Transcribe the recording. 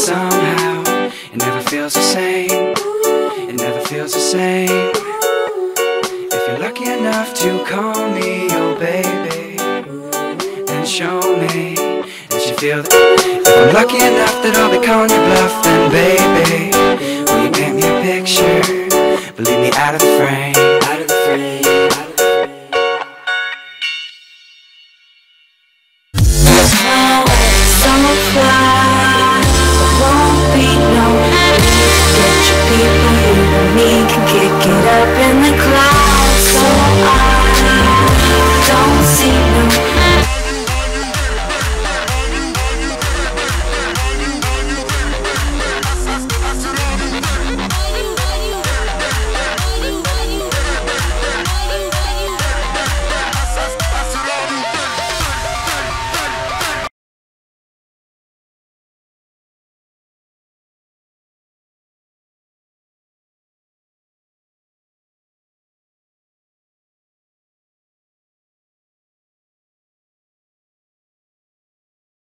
somehow it never feels the same. It never feels the same. If you're lucky enough to call me your baby, then show me that you feel that. If I'm lucky enough that I'll be calling your bluff, then baby,